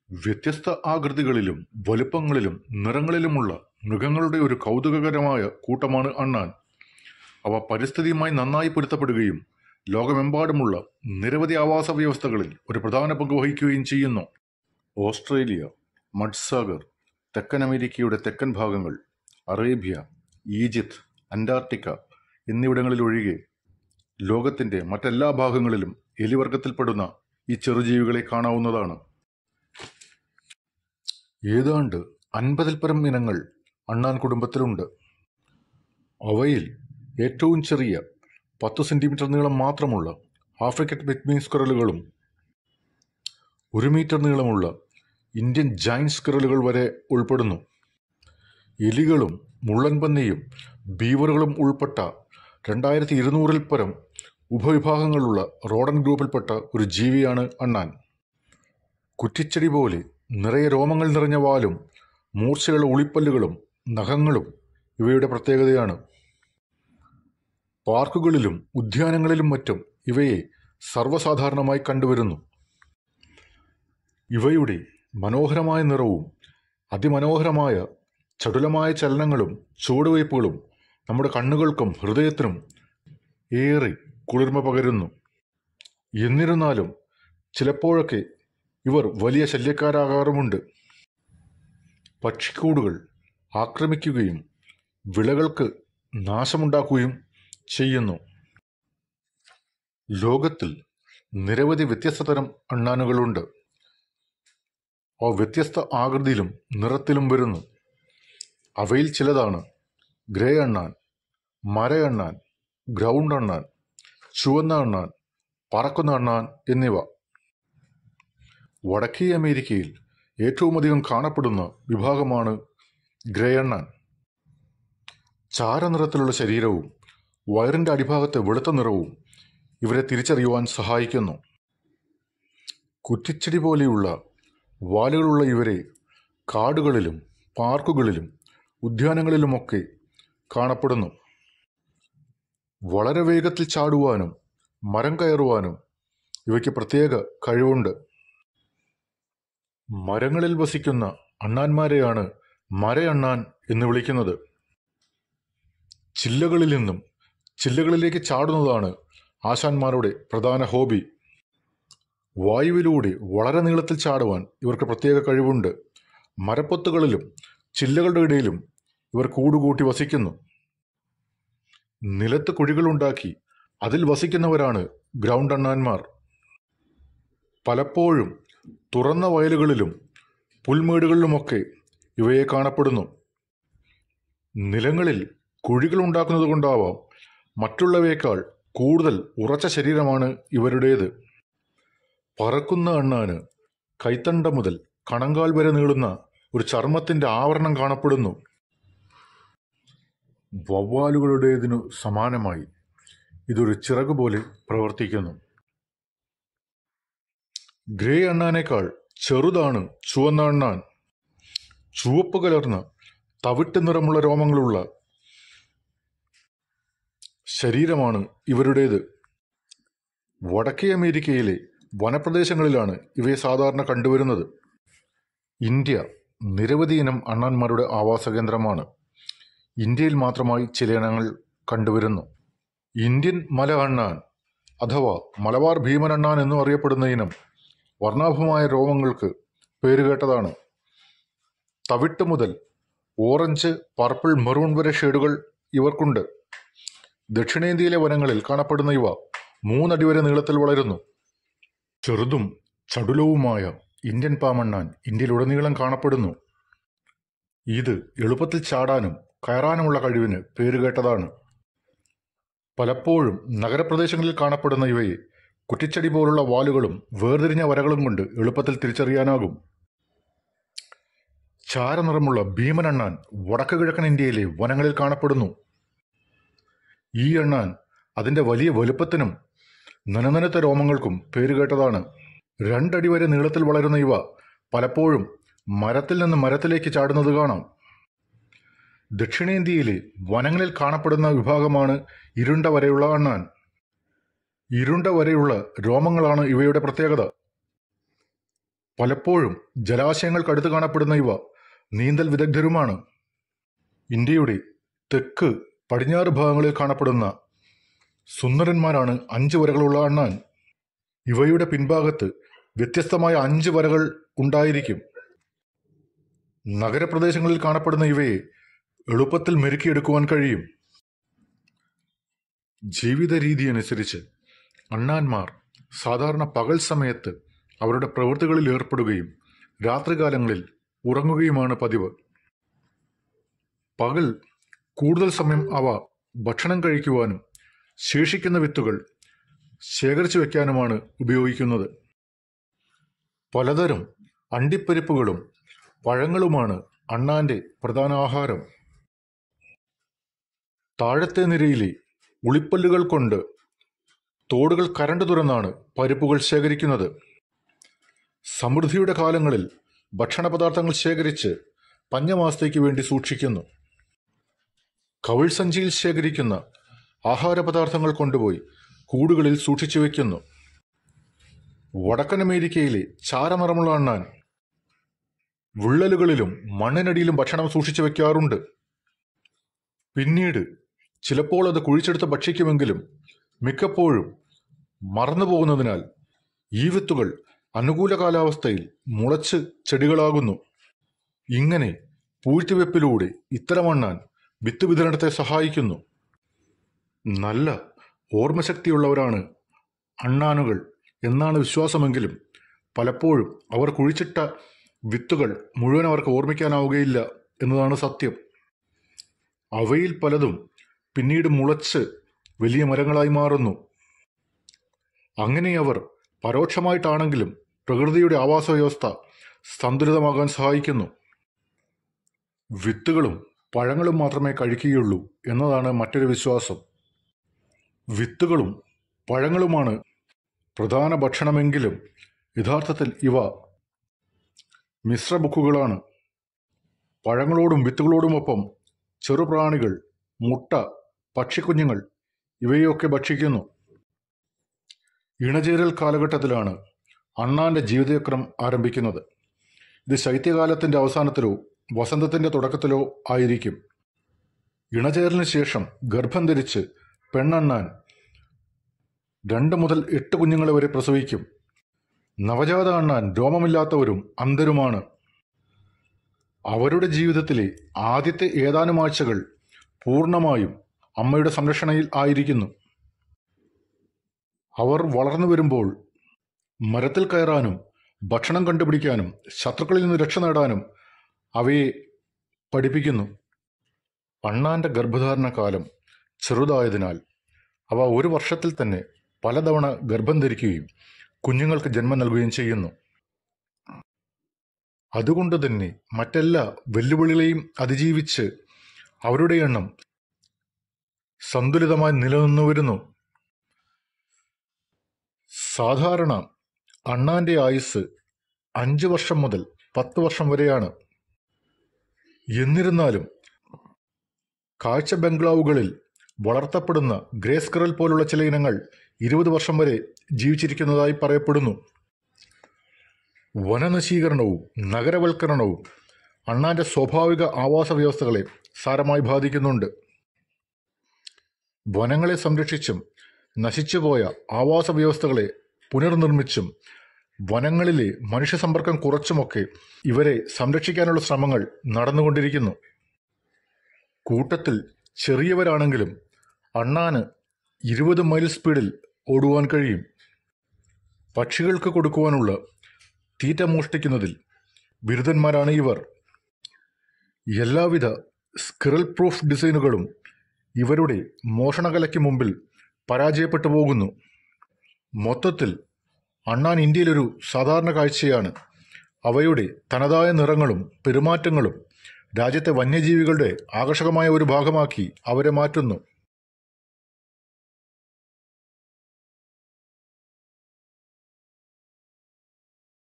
വ്യത്യസ്ത ആകൃതികളിലും വലുപ്പങ്ങളിലും നിറങ്ങളിലുമുള്ള മൃഗങ്ങളുടെ ഒരു കൗതുകകരമായ കൂട്ടമാണ് അണ്ണാൻ. അവ പരിസ്ഥിതിയുമായി നന്നായി പൊരുത്തപ്പെടുകയും ലോകമെമ്പാടുമുള്ള നിരവധി ആവാസ വ്യവസ്ഥകളിൽ ഒരു പ്രധാന പങ്ക് വഹിക്കുകയും ചെയ്യുന്നു. ഓസ്ട്രേലിയ, മഡ്സാഗർ, തെക്കൻ അമേരിക്കയുടെ തെക്കൻ ഭാഗങ്ങൾ, അറേബ്യ, ഈജിപ്ത്, അന്റാർട്ടിക്ക എന്നിവിടങ്ങളിലൊഴികെ ലോകത്തിൻ്റെ മറ്റെല്ലാ ഭാഗങ്ങളിലും എലിവർഗത്തിൽപ്പെടുന്ന ഈ ചെറുജീവികളെ കാണാവുന്നതാണ്. ഏതാണ്ട് 50-ൽ പരം ഇനങ്ങൾ അണ്ണാൻ കുടുംബത്തിലുണ്ട്. അവയിൽ ഏറ്റവും ചെറിയ 10 സെന്റിമീറ്റർ നീളം മാത്രമുള്ള ആഫ്രിക്കൻ പിഗ്മി സ്ക്വിറലുകളും 1 മീറ്റർ നീളമുള്ള ഇന്ത്യൻ ജൈന്റ് സ്ക്വിറലുകൾ വരെ ഉൾപ്പെടുന്നു. എലികളും മുള്ളൻപന്നിയും ബീവറുകളും ഉൾപ്പെട്ട 2200-ൽ പരം ഉപവിഭാഗങ്ങളുള്ള റോഡൻ ഗ്രൂപ്പിൽപ്പെട്ട ഒരു ജീവിയാണ് അണ്ണാൻ. കുറ്റിച്ചെടി പോലെ നിറയെ രോമങ്ങൾ നിറഞ്ഞ വാലും മൂർച്ചയുള്ള ഉളിപ്പല്ലുകളും നഖങ്ങളും ഇവയുടെ പ്രത്യേകതയാണ്. പാർക്കുകളിലും ഉദ്യാനങ്ങളിലും മറ്റും ഇവയെ സർവ്വസാധാരണമായി കണ്ടുവരുന്നു. ഇവയുടെ മനോഹരമായ നിറവും അതിമനോഹരമായ ചടുലമായ ചലനങ്ങളും ചുവടുവയ്പ്പുകളും നമ്മുടെ കണ്ണുകൾക്കും ഹൃദയത്തിനും ഏറെ കുളിർമ പകരുന്നു. എന്നിരുന്നാലും ചിലപ്പോഴൊക്കെ ഇവർ വലിയ ശല്യക്കാരാകാറുമുണ്ട്. പക്ഷിക്കൂടുകൾ ആക്രമിക്കുകയും വിളകൾക്ക് നാശമുണ്ടാക്കുകയും ചെയ്യുന്നു. ലോകത്തിൽ നിരവധി വ്യത്യസ്ത തരം അണ്ണാനുകളുണ്ട്. അവ വ്യത്യസ്ത ആകൃതിയിലും നിറത്തിലും വരുന്നു. അവയിൽ ചിലതാണ് ഗ്രേ അണ്ണാൻ, മരയണ്ണാൻ, ഗ്രൗണ്ട് അണ്ണാൻ, ചുവന്ന അണ്ണാൻ, പറക്കുന്ന അണ്ണാൻ എന്നിവ. വടക്കേ അമേരിക്കയിൽ ഏറ്റവുമധികം കാണപ്പെടുന്ന വിഭാഗമാണ് ഗ്രേ അണ്ണാൻ. ചാരനിറത്തിലുള്ള ശരീരവും വയറിൻ്റെ അടിഭാഗത്തെ വെളുത്ത നിറവും ഇവരെ തിരിച്ചറിയുവാൻ സഹായിക്കുന്നു. കുറ്റിച്ചെടി പോലെയുള്ള വാലുകളുള്ള ഇവരെ കാടുകളിലും പാർക്കുകളിലും ഉദ്യാനങ്ങളിലുമൊക്കെ കാണപ്പെടുന്നു. വളരെ വേഗത്തിൽ ചാടുവാനും മരം കയറുവാനും ഇവയ്ക്ക് പ്രത്യേക കഴിവുണ്ട്. മരങ്ങളിൽ വസിക്കുന്ന അണ്ണാന്മാരെയാണ് മരയണ്ണാൻ എന്ന് വിളിക്കുന്നത്. ചില്ലകളിൽ നിന്നും ചില്ലകളിലേക്ക് ചാടുന്നതാണ് ആശാന്മാരുടെ പ്രധാന ഹോബി. വായുവിലൂടെ വളരെ നീളത്തിൽ ചാടുവാൻ ഇവർക്ക് പ്രത്യേക കഴിവുണ്ട്. മരപ്പൊത്തുകളിലും ചില്ലകളുടെ ഇടയിലും ഇവർ കൂടുകൂട്ടി വസിക്കുന്നു. നിലത്ത് കുഴികളുണ്ടാക്കി അതിൽ വസിക്കുന്നവരാണ് ഗ്രൗണ്ട് അണ്ണാന്മാർ. പലപ്പോഴും തുറന്ന വയലുകളിലും പുൽമേടുകളിലുമൊക്കെ ഇവയെ കാണപ്പെടുന്നു. നിലങ്ങളിൽ കുഴികൾ ഉണ്ടാക്കുന്നത് കൊണ്ടാവാം മറ്റുള്ളവയേക്കാൾ കൂടുതൽ ഉറച്ച ശരീരമാണ് ഇവരുടേത്. പറക്കുന്ന അണ്ണാന് കൈത്തണ്ട മുതൽ കണങ്കാൽ വരെ നീളുന്ന ഒരു ചർമ്മത്തിൻ്റെ ആവരണം കാണപ്പെടുന്നു. വവ്വാലുകളുടേതിനു സമാനമായി ഇതൊരു ചിറക് പോലെ പ്രവർത്തിക്കുന്നു. ഗ്രേ അണ്ണാനേക്കാൾ ചെറുതാണ് ചുവന്ന അണ്ണാൻ. ചുവപ്പ് കലർന്ന തവിട്ട് നിറമുള്ള രോമങ്ങളുള്ള ശരീരമാണ് ഇവരുടേത്. വടക്കേ അമേരിക്കയിലെ വനപ്രദേശങ്ങളിലാണ് ഇവയെ സാധാരണ കണ്ടുവരുന്നത്. ഇന്ത്യ നിരവധി ഇനം അണ്ണാന്മാരുടെ ആവാസ കേന്ദ്രമാണ്. ഇന്ത്യയിൽ മാത്രമായി ചില ഇനങ്ങൾ കണ്ടുവരുന്നു. ഇന്ത്യൻ മല അണ്ണാൻ അഥവാ മലബാർ ഭീമൻ അണ്ണാൻ എന്നും അറിയപ്പെടുന്ന ഇനം വർണ്ണാഭമായ രോമങ്ങൾക്ക് പേരുകേട്ടതാണ്. തവിട്ട് മുതൽ ഓറഞ്ച്, പർപ്പിൾ, മെറൂൺ വരെ ഷെയ്ഡുകൾ ഇവർക്കുണ്ട്. ദക്ഷിണേന്ത്യയിലെ വനങ്ങളിൽ കാണപ്പെടുന്ന ഇവ 3 അടി വരെ നീളത്തിൽ വളരുന്നു. ചെറുതും ചടുലവുമായ ഇന്ത്യൻ പാമണ്ണാൻ ഇന്ത്യയിലുടനീളം കാണപ്പെടുന്നു. ഇത് എളുപ്പത്തിൽ ചാടാനും കയറാനുമുള്ള കഴിവിന് പേരുകേട്ടതാണ്. പലപ്പോഴും നഗരപ്രദേശങ്ങളിൽ കാണപ്പെടുന്ന ഇവയെ കുറ്റിച്ചെടി പോലുള്ള വാലുകളും വേർതിരിഞ്ഞ വരകളും കൊണ്ട് എളുപ്പത്തിൽ തിരിച്ചറിയാനാകും. ചാരനിറമുള്ള ഭീമൻ അണ്ണാൻ വടക്ക് കിഴക്കൻ ഇന്ത്യയിലെ വനങ്ങളിൽ കാണപ്പെടുന്നു. ഈ അണ്ണാൻ അതിൻ്റെ വലിയ വലുപ്പത്തിനും നനനനുത്ത രോമങ്ങൾക്കും പേരുകേട്ടതാണ്. 2 അടി വരെ നീളത്തിൽ വളരുന്ന ഇവ പലപ്പോഴും മരത്തിൽ നിന്ന് മരത്തിലേക്ക് ചാടുന്നത് കാണാം. ദക്ഷിണേന്ത്യയിലെ വനങ്ങളിൽ കാണപ്പെടുന്ന വിഭാഗമാണ് ഇരുണ്ട വരയുള്ള അണ്ണാൻ. ഇരുണ്ട വരെയുള്ള രോമങ്ങളാണ് ഇവയുടെ പ്രത്യേകത. പലപ്പോഴും ജലാശയങ്ങൾക്കടുത്ത് കാണപ്പെടുന്ന ഇവ നീന്തൽ വിദഗ്ധരുമാണ്. ഇന്ത്യയുടെ തെക്ക് പടിഞ്ഞാറ് ഭാഗങ്ങളിൽ കാണപ്പെടുന്ന സുന്ദരന്മാരാണ് 5 വരകളുള്ള അണ്ണാൻ. ഇവയുടെ പിൻഭാഗത്ത് വ്യത്യസ്തമായ 5 വരകൾ ഉണ്ടായിരിക്കും. നഗരപ്രദേശങ്ങളിൽ കാണപ്പെടുന്ന ഇവയെ എളുപ്പത്തിൽ മെരുക്കിയെടുക്കുവാൻ കഴിയും. ജീവിത രീതി അനുസരിച്ച് അണ്ണാന്മാർ സാധാരണ പകൽ സമയത്ത് അവരുടെ പ്രവൃത്തികളിൽ ഏർപ്പെടുകയും രാത്രികാലങ്ങളിൽ ഉറങ്ങുകയുമാണ് പതിവ്. പകൽ കൂടുതൽ സമയം അവ ഭക്ഷണം കഴിക്കുവാനും ശേഷിക്കുന്ന വിത്തുകൾ ശേഖരിച്ചു വയ്ക്കാനുമാണ് ഉപയോഗിക്കുന്നത്. പലതരം അണ്ടിപ്പരിപ്പുകളും പഴങ്ങളുമാണ് അണ്ണാന്റെ പ്രധാന ആഹാരം. താഴത്തെ നിരയിലെ ഉളിപ്പല്ലുകൾ കൊണ്ട് തോടുകൾ കരണ്ടു തുറന്നാണ് പരിപ്പുകൾ ശേഖരിക്കുന്നത്. സമൃദ്ധിയുടെ കാലങ്ങളിൽ ഭക്ഷണ പദാർത്ഥങ്ങൾ ശേഖരിച്ച് പഞ്ഞമാസത്തേക്ക് വേണ്ടി സൂക്ഷിക്കുന്നു. കവിൾസഞ്ചിയിൽ ശേഖരിക്കുന്ന ആഹാരപദാർത്ഥങ്ങൾ കൊണ്ടുപോയി കൂടുകളിൽ സൂക്ഷിച്ചു വയ്ക്കുന്നു. വടക്കൻ അമേരിക്കയിലെ ചാരനിറമുള്ള അണ്ണാൻ വിള്ളലുകളിലും മണ്ണിനടിയിലും ഭക്ഷണം സൂക്ഷിച്ചു വയ്ക്കാറുണ്ട്. പിന്നീട് ചിലപ്പോൾ അത് കുഴിച്ചെടുത്ത് ഭക്ഷിക്കുമെങ്കിലും മിക്കപ്പോഴും മറന്നുപോകുന്നതിനാൽ ഈ വിത്തുകൾ അനുകൂല കാലാവസ്ഥയിൽ മുളച്ച് ചെടികളാകുന്നു. ഇങ്ങനെ പൂഴ്ത്തിവെപ്പിലൂടെ ഇത്തരം അണ്ണാൻ വിത്ത് വിതരണത്തെ സഹായിക്കുന്നു. നല്ല ഓർമ്മശക്തിയുള്ളവരാണ് അണ്ണാനുകൾ എന്നാണ് വിശ്വാസമെങ്കിലും പലപ്പോഴും അവർ കുഴിച്ചിട്ട വിത്തുകൾ മുഴുവൻ അവർക്ക് ഓർമ്മിക്കാനാവുകയില്ല എന്നതാണ് സത്യം. അവയിൽ പലതും പിന്നീട് മുളച്ച് വലിയ മരങ്ങളായി മാറുന്നു. അങ്ങനെ അവർ പരോക്ഷമായിട്ടാണെങ്കിലും പ്രകൃതിയുടെ ആവാസ വ്യവസ്ഥ സന്തുലിതമാകാൻ സഹായിക്കുന്നു. വിത്തുകളും പഴങ്ങളും മാത്രമേ കഴിക്കുകയുള്ളൂ എന്നതാണ് മറ്റൊരു വിശ്വാസം. വിത്തുകളും പഴങ്ങളുമാണ് പ്രധാന ഭക്ഷണമെങ്കിലും യഥാർത്ഥത്തിൽ ഇവ മിശ്രഭുക്കുകളാണ്. പഴങ്ങളോടും വിത്തുകളോടുമൊപ്പം ചെറുപ്രാണികൾ, മുട്ട, പക്ഷിക്കുഞ്ഞുങ്ങൾ ഇവയൊക്കെ ഭക്ഷിക്കുന്നു. ഇണചേരൽ കാലഘട്ടത്തിലാണ് അണ്ണാന്റെ ജീവിതചക്രം ആരംഭിക്കുന്നത്. ഇത് ശൈത്യകാലത്തിന്റെ അവസാനത്തിലോ വസന്തത്തിന്റെ തുടക്കത്തിലോ ആയിരിക്കും. ഇണചേരലിന് ശേഷം ഗർഭം ധരിച്ച് പെണ്ണണ്ണാൻ 2 മുതൽ 8 കുഞ്ഞുങ്ങളെ വരെ പ്രസവിക്കും. നവജാത അണ്ണാൻ രോമമില്ലാത്തവരും അന്ധരുമാണ്. അവരുടെ ജീവിതത്തിലെ ആദ്യത്തെ ഏതാനും ആഴ്ചകൾ പൂർണ്ണമായും അമ്മയുടെ സംരക്ഷണയിൽ ആയിരിക്കുന്നു. അവർ വളർന്നു വരുമ്പോൾ മരത്തിൽ കയറാനും ഭക്ഷണം കണ്ടുപിടിക്കാനും ശത്രുക്കളിൽ നിന്ന് രക്ഷ നേടാനും അവയെ പഠിപ്പിക്കുന്നു. അണ്ണാന്റെ ഗർഭധാരണ കാലം ചെറുതായതിനാൽ അവ 1 വർഷത്തിൽ തന്നെ പലതവണ ഗർഭം ധരിക്കുകയും കുഞ്ഞുങ്ങൾക്ക് ജന്മം നൽകുകയും ചെയ്യുന്നു. അതുകൊണ്ട് തന്നെ മറ്റെല്ലാ വെല്ലുവിളികളെയും അതിജീവിച്ച് അവരുടെ എണ്ണം സന്തുലിതമായി നിലനിന്നു വരുന്നു. സാധാരണ അണ്ണാന്റെ ആയുസ് 5 വർഷം മുതൽ 10 വർഷം വരെയാണ്. എന്നിരുന്നാലും കാഴ്ച ബംഗ്ലാവുകളിൽ വളർത്തപ്പെടുന്ന ഗ്രേ സ്ക്വിറൽ പോലുള്ള ചില ഇനങ്ങൾ 20 വർഷം വരെ ജീവിച്ചിരിക്കുന്നതായി പറയപ്പെടുന്നു. വനനശീകരണവും നഗരവൽക്കരണവും അണ്ണാന്റെ സ്വാഭാവിക ആവാസ വ്യവസ്ഥകളെ സാരമായി ബാധിക്കുന്നുണ്ട്. വനങ്ങളെ സംരക്ഷിച്ചും നശിച്ചുപോയ ആവാസ വ്യവസ്ഥകളെ പുനർനിർമ്മിച്ചും വനങ്ങളിലെ മനുഷ്യ സമ്പർക്കം കുറച്ചുമൊക്കെ ഇവരെ സംരക്ഷിക്കാനുള്ള ശ്രമങ്ങൾ നടന്നുകൊണ്ടിരിക്കുന്നു. കൂട്ടത്തിൽ ചെറിയവരാണെങ്കിലും അണ്ണാന് 20 മൈൽ സ്പീഡിൽ ഓടുവാൻ കഴിയും. പക്ഷികൾക്ക് കൊടുക്കുവാനുള്ള തീറ്റ മോഷ്ടിക്കുന്നതിൽ ബിരുദന്മാരാണ് ഇവർ. എല്ലാവിധ സ്ക്വിറൽ പ്രൂഫ് ഡിസൈനുകളും ഇവരുടെ മോഷണകലയ്ക്ക് മുമ്പിൽ പരാജയപ്പെട്ടു പോകുന്നു. മൊത്തത്തിൽ അണ്ണാൻ ഇന്ത്യയിലൊരു സാധാരണ കാഴ്ചയാണ്. അവയുടെ തനതായ നിറങ്ങളും പെരുമാറ്റങ്ങളും രാജ്യത്തെ വന്യജീവികളുടെ ആകർഷകമായ ഒരു ഭാഗമാക്കി അവരെ മാറ്റുന്നു.